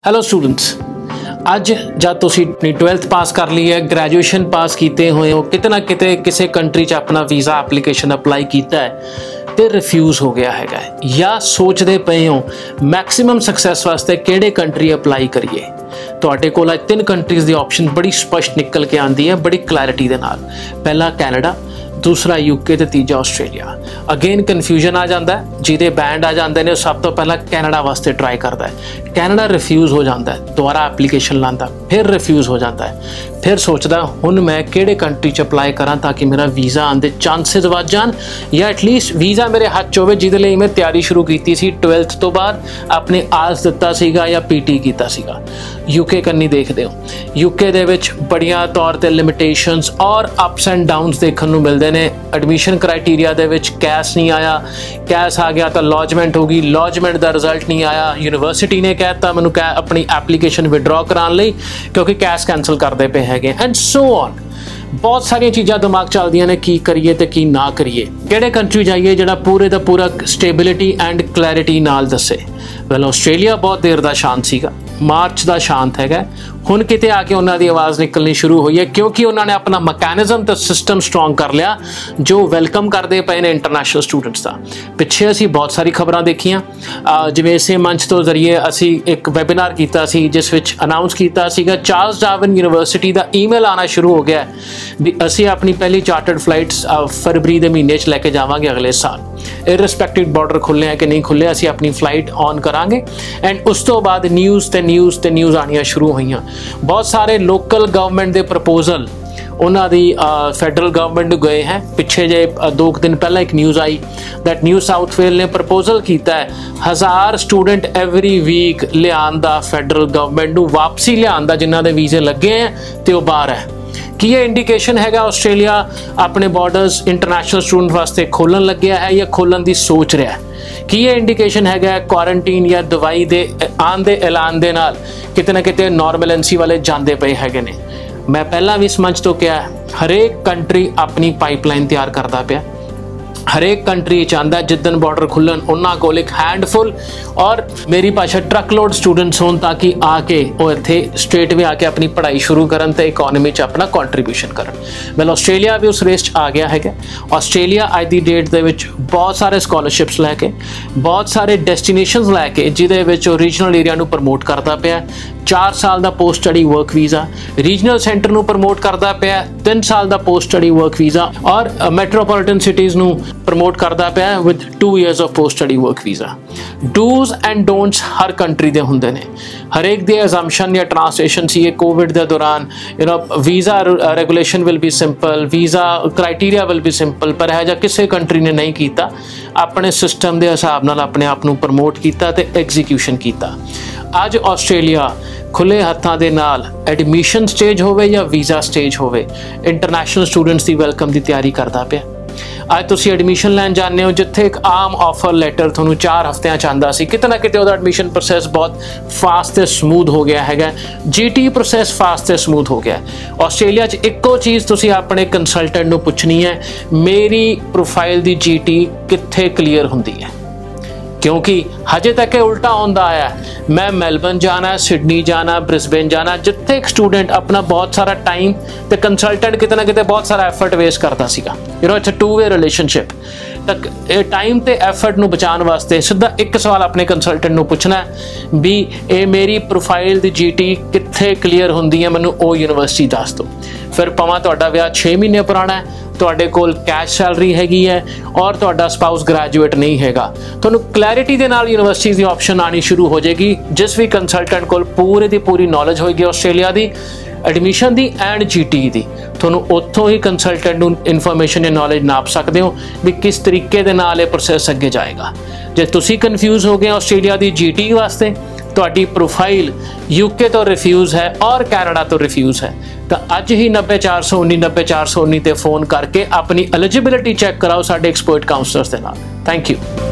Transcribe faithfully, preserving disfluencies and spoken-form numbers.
Hello students, अज जब तुसी अपनी ट्वेल्थ पास कर ली है, ग्रैजुएशन पास किते हुए हो, कितना किते किसी कंट्री च अपना वीज़ा एप्लीकेशन अप्लाई किया है तो रिफ्यूज़ हो गया है, या सोचते पे हो मैक्सिमम सक्सैस वास्ते किहड़े कंट्री अप्लाई करिए। तुहाडे कोल अज तीन कंट्रीज़ दी ऑप्शन बड़ी स्पष्ट निकल के आती है, बड़ी क्लैरिटी दे नाल। पहला कैनेडा, दूसरा यूके ते तीजा आस्ट्रेलिया। अगेन कन्फ्यूजन आ जाता है, जिहदे बैंड आ जाते हैं सब तो पहला कैनेडा वास्ते ट्राई करता है, कैनेडा रिफ्यूज़ हो जाता है, दोबारा एप्लीकेशन लाता, फिर रिफ्यूज़ हो जाता है, फिर सोचता हुण मैं किहड़े कंट्री च अप्लाई करा ताकि मेरा वीज़ा आने दे चांसेस वध जान, या एटलीस्ट वीज़ा मेरे हाथ च होवे जिहदे लई मैं तैयारी शुरू की सी ट्वेल्थ तो बाद, अपने आस दिता सीगा या पीटी कीता सीगा। यूके कन्नी देखते हो, यूके दे विच बड़िया तौर ते लिमिटेशंस और अप्स एंड डाउन्स देखने नूं मिलदे ने। एडमिशन क्राइटेरिया दे विच कैश नहीं आया, कैश आ गया तो लॉजमेंट होगी, लॉजमेंट का रिजल्ट नहीं आया, यूनिवर्सिटी ने कहता मैनू कह अपनी एप्लीकेशन विड्रॉ कराने लई क्योंकि कैश कैंसल करते पे है, एंड सो ऑन। बहुत सारिया चीज़ां दिमाग चलदियां ने, की करिए ते की ना करिए, किहड़े कंट्री जाइए जिहड़ा पूरे दा पूरा स्टेबिलिटी एंड क्लैरिटी नाल दसे। वेल आस्ट्रेलिया बहुत देर दा शांत सीगा, मार्च का शांत है, हुण किते आके उन्हां दी आवाज़ निकलनी शुरू हुई है क्योंकि उन्होंने अपना मकैनिज़म तो सिस्टम स्ट्रॉन्ग कर लिया जो वेलकम करते पे ने इंटरनेशनल स्टूडेंट्स का। पिछे असी बहुत सारी खबरां देखियां, जिवें इसे मंच तो जरिए असी एक वैबीनार किया सी जिस विच अनाउंस किया सीगा चार्ल्स डार्विन यूनिवर्सिटी का ईमेल आना शुरू हो गया भी असी अपनी पहली चार्टर्ड फ्लाइट्स फरवरी के महीने च लैके जावांगे अगले साल। इररिस्पैक्टिव बॉर्डर खुले हैं कि नहीं खुले, असी अपनी फ्लाइट ऑन करांगे, एंड उस तो बाद न्यूज़ ते न्यूज़ ते न्यूज़ आनियां शुरू हुई। बहुत सारे लोकल गवर्नमेंट के प्रपोजल उन्हों दी फैडरल गवर्नमेंट गए हैं। पिछे जे दो दिन पहला एक न्यूज़ आई दैट न्यू साउथ वेल ने प्रपोजल किया है हज़ार स्टूडेंट एवरी वीक लियान दा फैडरल गवर्नमेंट नूं वापसी लियान दा जिन्हां दे वीज़े लगे हैं तो बाहर है। कि ये इंडिकेशन है आस्ट्रेलिया अपने बॉर्डर्स इंटरनेशनल स्टूडेंट वास्ते खोलन लग्या है या खोलन की सोच रहा है? कि ये इंडिकेशन है क्वारंटीन या दवाई दे आन दे ऐलान दे नाल किते ना किते नॉर्मलेंसी वाले जाते पे है ने? मैं पहला भी इस मंच तो क्या है, हरेक कंट्री अपनी पाइपलाइन तैयार करता पाया, हरेक कंट्री चाहता है जिदन बॉर्डर खुलन उन्होंने को एक हैंडफुल और मेरी भाषा ट्रक लोड स्टूडेंट्स हों ताकि आके वो इत्थे स्ट्रेट वे आके अपनी पढ़ाई शुरू करन ते इकोनॉमी च अपना कॉन्ट्रीब्यूशन करन। वेल आस्ट्रेलिया भी उस रेस आ गया है। आस्ट्रेलिया अज की डेट दे विच बहुत सारे स्कॉलरशिप्स लैके, बहुत सारे डेस्टिनेशंस लैके जिहदे विच रीजनल एरिया नूं प्रमोट करता पाया। चार साल का post study work visa regional centre नूं प्रमोट करता पाया, तीन साल का पोस्ट स्टडी वर्क वीज़ा और मैट्रोपोलिटन सिटीज़ नूं प्रमोट करता पाया with two years of post study work visa. Dos and don'ts हर कंट्री दे हुंदे ने, हरेक दे अजम्पशन या ट्रांसलेशन सी ये कोविड के दौरान you know visa regulation will be simple, visa criteria will be simple, पर है किसी कंट्री ने नहीं किया, अपने सिस्टम के हिसाब नाल अपने आप नूं प्रमोट किया ते एग्जीक्यूशन किया। अज आस्ट्रेलिया खुले हत्थां दे नाल एडमिशन स्टेज होवे या वीज़ा स्टेज होवे इंटरनेशनल स्टूडेंट्स की वेलकम की तैयारी करता पाया। अज तुसी एडमिशन लैन जाने हो जिथे एक आम ऑफर लैटर थोनू चार हफ्तियां चाहता सी, कितना किते उहदा एडमिशन प्रोसैस बहुत फास्ट ते स्मूथ हो गया है, जी टी प्रोसैस फास्ट ते स्मूथ हो गया। आस्ट्रेलिया च इक्को चीज़ तुसी अपने कंसलटेंट नूं पुछनी है, मेरी प्रोफाइल दी जी टी कित्थे क्लीयर हुंदी है, क्योंकि हजे तक उल्टा होंदा आया। मैं मेलबर्न जाना, सिडनी जाना, ब्रिस्बेन जाना, जिथे एक स्टूडेंट अपना बहुत सारा टाइम तो कंसलटेंट कितना किते बहुत सारा एफर्ट वेस्ट करता सीगा। You know it's a two way relationship. तक टाइम ते एफर्ट नूं बचाने वास्ते सीधा एक सवाल अपने कंसलटेंट नूं पुछना भी ए मेरी प्रोफाइल दी जी टी कित्थे क्लीयर हुंदी है, मैनूं ओ यूनिवर्सिटी दस दो। फिर भावें तुहाडा विआह छे महीने पुराना है, तुहाडे कोल कैश सैलरी हैगी है और तुहाडा स्पाउस ग्रैजुएट नहीं हैगा, तुहानूं क्लैरिटी दे नाल यूनिवर्सिटी की ऑप्शन आनी शुरू हो जाएगी। जिस भी कंसलटेंट कोल पूरी दी पूरी नॉलेज होएगी आस्ट्रेलिया की एडमिशन की एंड जी टी की, तुहानूं उत्थों ही कंसलटेंट नूं इन्फॉर्मेशन या नॉलेज नाप सकते हो भी किस तरीके दे नाल ये प्रोसैस अगे जाएगा। जे तुसी कन्फ्यूज हो गए आस्ट्रेलिया की जी टी वास्ते, तुहाडी प्रोफाइल यूके तो रिफ्यूज़ है और कैनेडा तो रिफ्यूज़ है, तो अज ही नब्बे चार सौ उन्नी नब्बे चार सौ उन्नी ते फोन करके अपनी एलिजिबिलिटी चैक कराओ साडे एक्सपर्ट काउंसलर्स दे नाल। Thank you.